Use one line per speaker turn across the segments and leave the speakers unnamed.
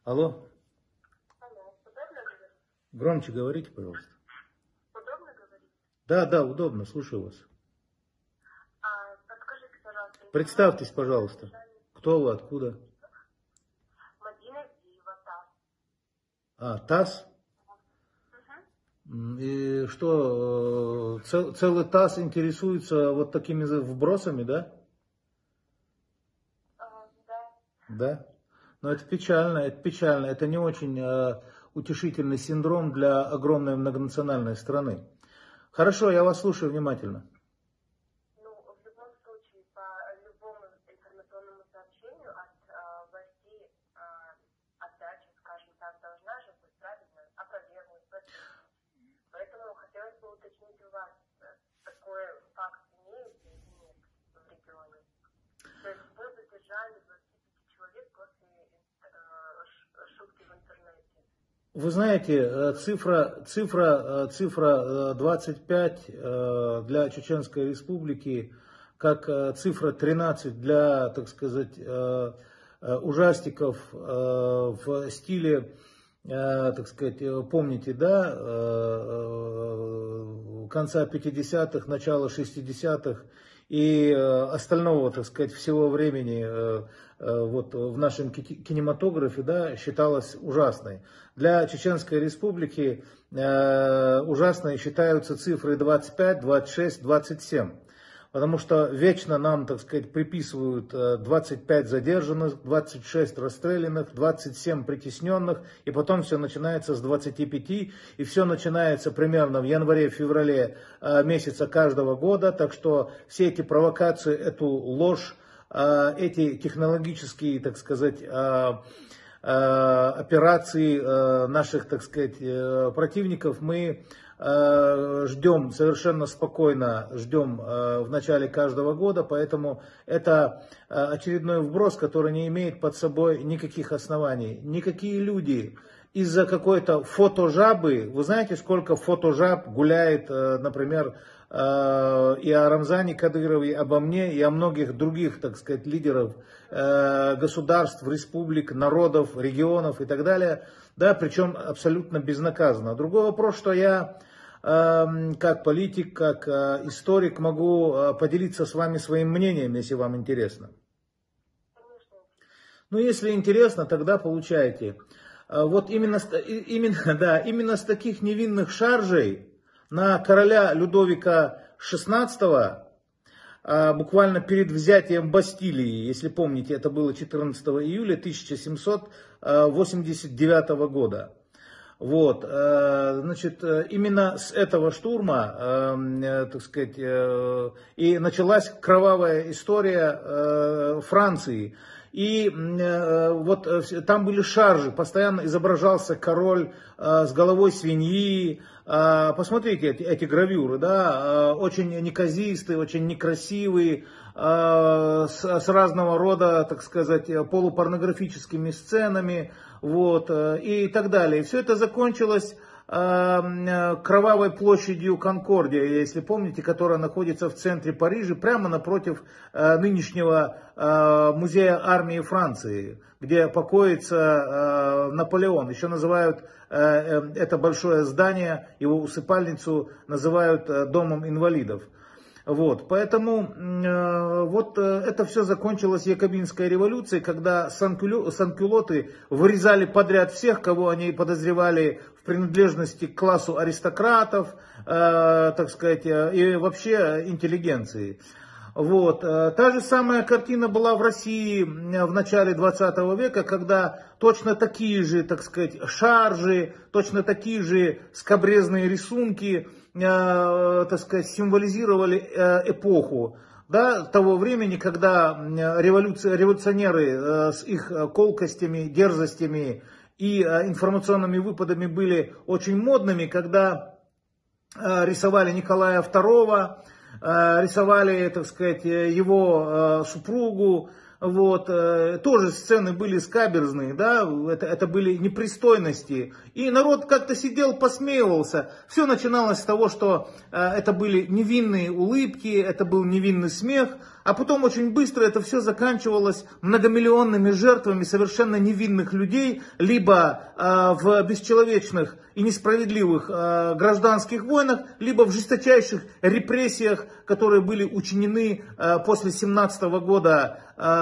Алло,
Алло, удобно говорить?
громче говорите, пожалуйста.
Удобно говорить?
Да, да, удобно, слушаю вас.
Подскажите, пожалуйста,
Представьтесь,
информацию о
пожалуйста.
содержании
Кто вы, откуда?
Мадина Зиева, ТАСС.
ТАСС? И что, целый ТАСС интересуется вот такими вбросами, да?
Да.
Да? Но это печально, это печально. Это не очень утешительный синдром для огромной многонациональной страны. Хорошо, я вас слушаю внимательно.
Ну, в любом случае, по любому информационному сообщению от властей отдача, скажем так, должна же быть правильно опровергнуть, подтвердить. Поэтому хотелось бы уточнить у вас, такой факт имеется или нет в регионе. То есть вы задержали 25 человек после шутки в интернете.
Вы знаете, цифра 25 для Чеченской Республики, как цифра 13 для, так сказать, ужастиков в стиле, так сказать, помните, да, конца 50-х, начала 60-х и остального, так сказать, всего времени вот в нашем кинематографе, да, считалось ужасной. Для Чеченской Республики ужасной считаются цифры 25, 26, 27. Потому что вечно нам, так сказать, приписывают 25 задержанных, 26 расстрелянных, 27 притесненных, и потом все начинается с 25, и все начинается примерно в январе-феврале месяца каждого года, так что все эти провокации, эту ложь, эти технологические, так сказать, операции наших, так сказать, противников мы ждем совершенно спокойно, ждем в начале каждого года, поэтому это очередной вброс, который не имеет под собой никаких оснований. Никакие люди из-за какой-то фотожабы, вы знаете, сколько фотожаб гуляет, например, и о Рамзане Кадырове, и обо мне, и о многих других, так сказать, лидеров государств, республик, народов, регионов и так далее, да, причем абсолютно безнаказанно. Другой вопрос, что я как политик, как историк могу поделиться с вами своим мнением, если вам интересно. Ну, если интересно, тогда получайте. Вот именно с таких невинных шаржей на короля Людовика XVI, буквально перед взятием Бастилии, если помните, это было 14 июля 1789 года. Вот, значит, именно с этого штурма, так сказать, и началась кровавая история Франции. И вот там были шаржи, постоянно изображался король с головой свиньи. Посмотрите эти гравюры, да, очень неказистые, очень некрасивые, с разного рода, так сказать, полупорнографическими сценами, вот, и так далее. И все это закончилось кровавой площадью Конкордия, если помните, которая находится в центре Парижа, прямо напротив нынешнего музея армии Франции, где покоится Наполеон. Еще называют это большое здание, его усыпальницу называют домом инвалидов. Вот, поэтому вот это все закончилось Якобинской революцией, когда санкюлоты вырезали подряд всех, кого они подозревали в принадлежности к классу аристократов, так сказать, и вообще интеллигенции. Вот. Та же самая картина была в России в начале 20 века, когда точно такие же, так сказать, шаржи, точно такие же скабрезные рисунки, так сказать, символизировали эпоху, да, того времени, когда революционеры с их колкостями, дерзостями и информационными выпадами были очень модными, когда рисовали Николая II, рисовали, так сказать, его супругу, вот, тоже сцены были скаберзные, да, это были непристойности, и народ как-то сидел, посмеивался. Все начиналось с того, что это были невинные улыбки, это был невинный смех, А потом очень быстро это все заканчивалось многомиллионными жертвами совершенно невинных людей, либо в бесчеловечных и несправедливых гражданских войнах, либо в жесточайших репрессиях, которые были учинены после 17 года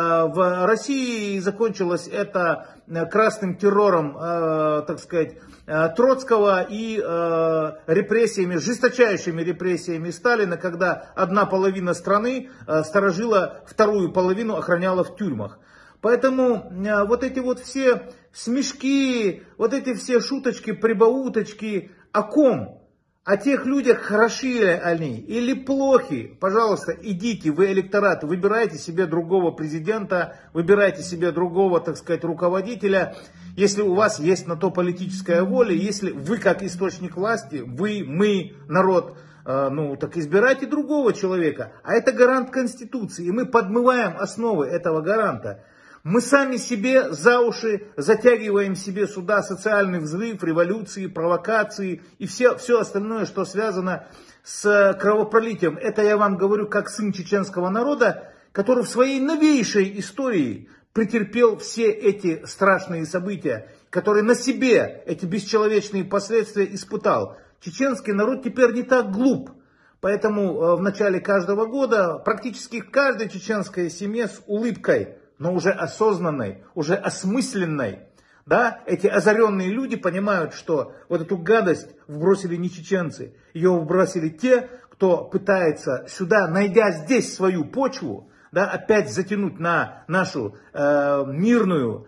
в России. И закончилось это красным террором, так сказать, Троцкого и репрессиями, жесточайшими репрессиями Сталина, когда одна половина страны сторожила, вторую половину охраняла в тюрьмах. Поэтому вот эти вот все смешки, вот эти все шуточки, прибауточки, о ком? О тех людях, хороши ли они или плохи, пожалуйста, идите, вы электорат, выбирайте себе другого президента, выбирайте себе другого, так сказать, руководителя, если у вас есть на то политическая воля, если вы как источник власти, вы, мы, народ, так избирайте другого человека, а это гарант Конституции, и мы подмываем основы этого гаранта. Мы сами себе за уши затягиваем себе сюда социальный взрыв, революции, провокации и все остальное, что связано с кровопролитием. Это я вам говорю как сын чеченского народа, который в своей новейшей истории претерпел все эти страшные события, который на себе эти бесчеловечные последствия испытал. Чеченский народ теперь не так глуп. Поэтому в начале каждого года практически в каждой чеченской семье с улыбкой, но уже осознанной, уже осмысленной, да, эти озаренные люди понимают, что вот эту гадость вбросили не чеченцы, ее вбросили те, кто пытается сюда, найдя здесь свою почву, да, опять затянуть на нашу мирную,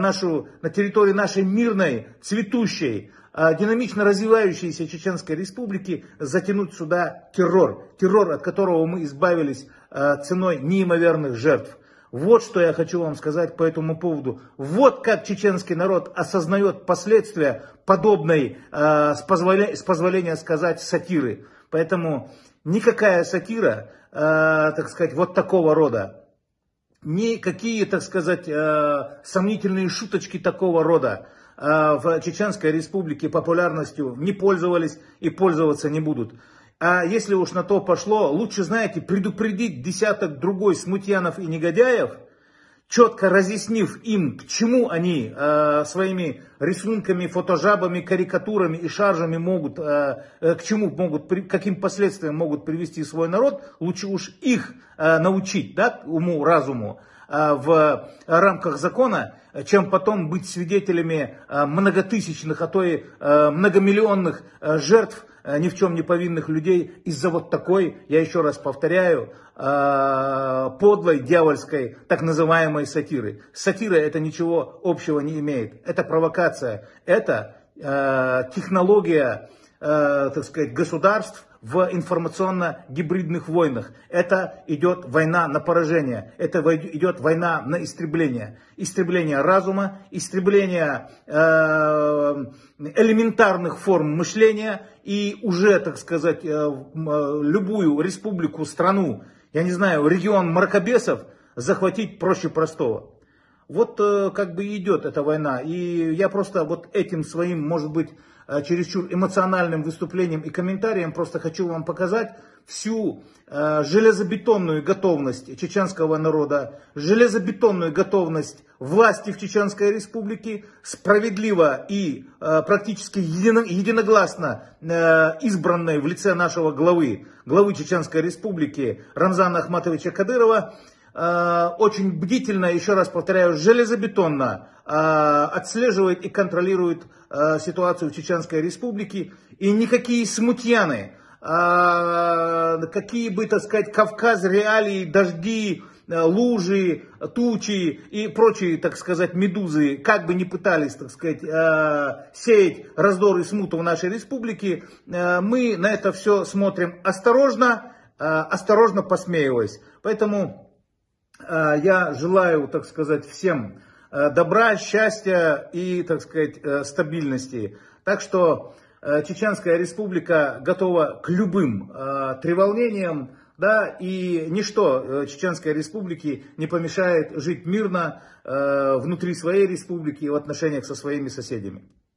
на территории нашей мирной, цветущей, динамично развивающейся Чеченской Республики, затянуть сюда террор, от которого мы избавились ценой неимоверных жертв. Вот что я хочу вам сказать по этому поводу. Вот как чеченский народ осознает последствия подобной, с позволения сказать, сатиры. Поэтому никакая сатира, так сказать, вот такого рода, никакие, так сказать, сомнительные шуточки такого рода в Чеченской Республике популярностью не пользовались и пользоваться не будут. А если уж на то пошло, лучше, знаете, предупредить десяток другой смутьянов и негодяев, четко разъяснив им, к чему они своими рисунками, фотожабами, карикатурами и шаржами могут, каким последствиям могут привести свой народ, лучше уж их научить, да, уму, разуму в рамках закона, чем потом быть свидетелями многотысячных, а то и многомиллионных жертв ни в чем не повинных людей из-за вот такой, я еще раз повторяю, подлой, дьявольской, так называемой сатиры. Сатира это ничего общего не имеет. Это провокация, это технология, так сказать, государств в информационно-гибридных войнах. Это идет война на поражение, это идет война на истребление. Истребление разума, истребление элементарных форм мышления и уже, так сказать, любую республику, страну, я не знаю, регион мракобесов захватить проще простого. Вот как бы идет эта война. И я просто вот этим своим, может быть, чересчур эмоциональным выступлением и комментарием просто хочу вам показать всю железобетонную готовность чеченского народа, железобетонную готовность власти в Чеченской Республике, справедливо и практически единогласно избранной в лице нашего главы Чеченской Республики Рамзана Ахматовича Кадырова, очень бдительно, еще раз повторяю, железобетонно отслеживает и контролирует ситуацию в Чеченской Республике. И никакие смутьяны, какие бы, так сказать, Кавказ, реалии, дожди, лужи, тучи и прочие, так сказать, медузы, как бы ни пытались, так сказать, сеять раздор и смуту в нашей республике, мы на это все смотрим осторожно, осторожно посмеиваясь. Поэтому я желаю, так сказать, всем добра, счастья и, так сказать, стабильности. Так что Чеченская Республика готова к любым треволнениям, да, и ничто Чеченской Республике не помешает жить мирно внутри своей республики и в отношениях со своими соседями.